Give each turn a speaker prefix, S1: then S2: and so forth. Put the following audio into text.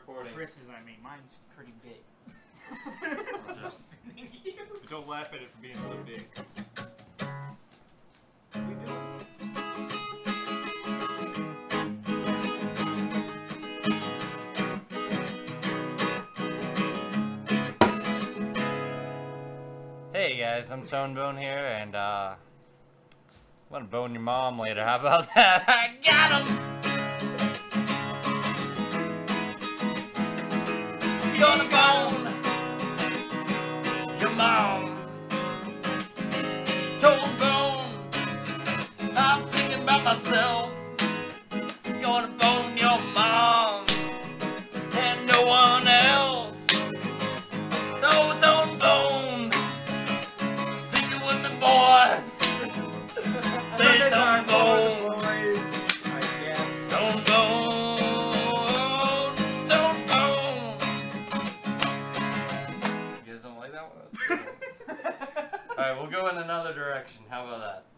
S1: recording.
S2: Chris's, I mean, mine's pretty big.
S1: Don't laugh at it for being so big. What are we doing?
S3: Hey guys, I'm Tone Bone here, and I'm gonna bone your mom later. How about that? I got him! Gonna bone your mom. Tone Bone, I'm thinking about myself. Gonna bone your mom and no one else. No, Tone Bone. Boys, say Tone Bone,
S2: I guess.
S3: Tone Bone, Tone Bone. You guys don't like that one? Alright, we'll go in another direction. How about that?